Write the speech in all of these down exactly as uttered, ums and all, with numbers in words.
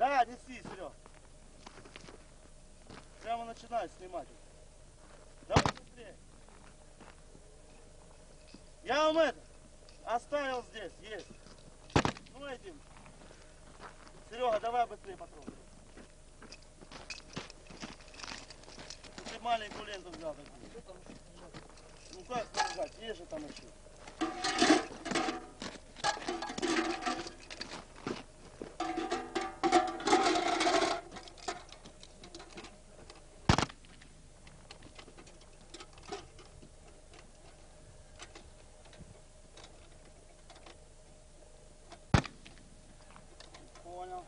Да, неси, Серег. Прямо начинай снимать. Давай быстрее. Я вам это оставил здесь, есть. Ну этим. Серега, давай быстрее патрон. Ты маленькую ленту взял такую. Ну как сказать, есть же там еще. Понял.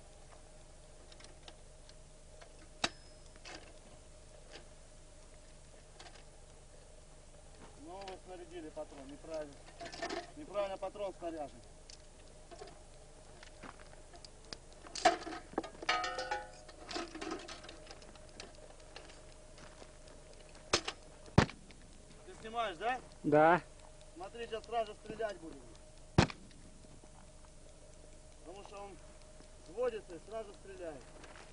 Ну вы снарядили патрон, неправильно. Неправильно патрон снаряжен. Ты снимаешь, да? Да. Смотри, сейчас сразу стрелять будем. Потому что он сводится и сразу стреляет.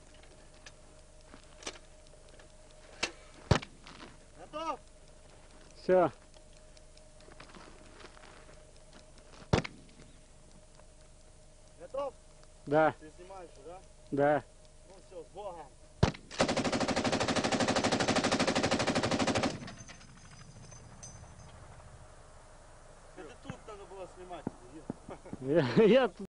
Готов? Все. Готов? Да. Ты снимаешь, да? Да. Ну все, с Богом. Это тут надо было снимать. Я, я тут